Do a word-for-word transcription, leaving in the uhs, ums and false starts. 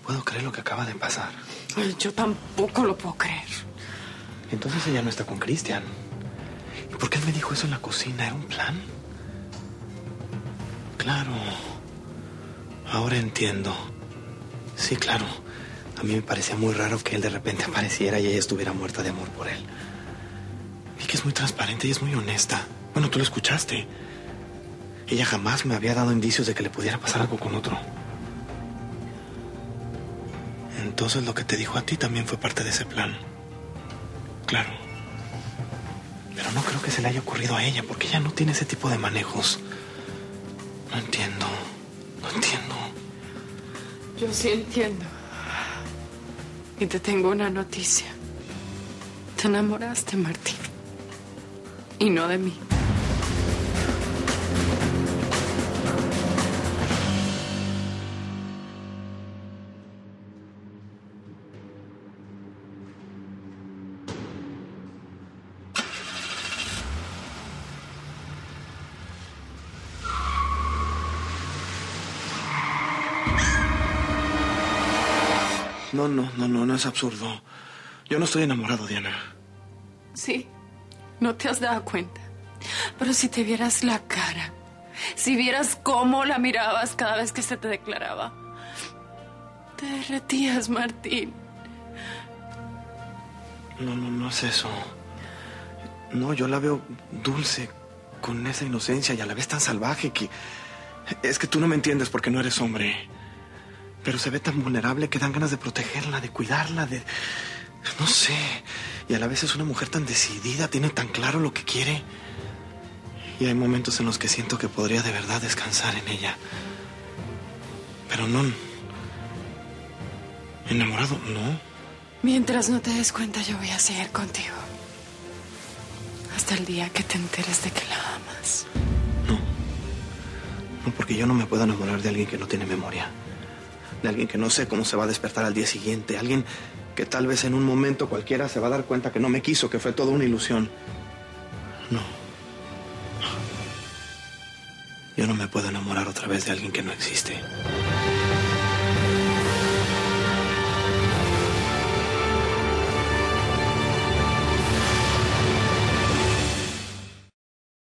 puedo creer lo que acaba de pasar. Ay, yo tampoco lo puedo creer. Entonces ella no está con Cristian. ¿Y por qué él me dijo eso en la cocina? ¿Era un plan? Claro. Ahora entiendo. Sí, claro. A mí me parecía muy raro que él de repente apareciera y ella estuviera muerta de amor por él. Y que es muy transparente y es muy honesta. Bueno, tú lo escuchaste. Ella jamás me había dado indicios de que le pudiera pasar algo con otro. Entonces lo que te dijo a ti también fue parte de ese plan. Claro. Pero no creo que se le haya ocurrido a ella, porque ella no tiene ese tipo de manejos. No entiendo. No entiendo. Yo sí entiendo. Y te tengo una noticia. Te enamoraste, Martín. Y no de mí. No, no, no, no, no es absurdo. Yo no estoy enamorado, Diana. Sí, no te has dado cuenta. Pero si te vieras la cara, si vieras cómo la mirabas cada vez que se te declaraba, te derretías, Martín. No, no, no es eso. No, yo la veo dulce, con esa inocencia y a la vez tan salvaje que... Es que tú no me entiendes porque no eres hombre. Pero se ve tan vulnerable que dan ganas de protegerla, de cuidarla, de... No sé. Y a la vez es una mujer tan decidida, tiene tan claro lo que quiere. Y hay momentos en los que siento que podría de verdad descansar en ella. Pero no... Enamorado, no. Mientras no te des cuenta, yo voy a seguir contigo. Hasta el día que te enteres de que la amas. No. No, porque yo no me puedo enamorar de alguien que no tiene memoria. De alguien que no sé cómo se va a despertar al día siguiente. Alguien que tal vez en un momento cualquiera se va a dar cuenta que no me quiso, que fue toda una ilusión. No. Yo no me puedo enamorar otra vez de alguien que no existe.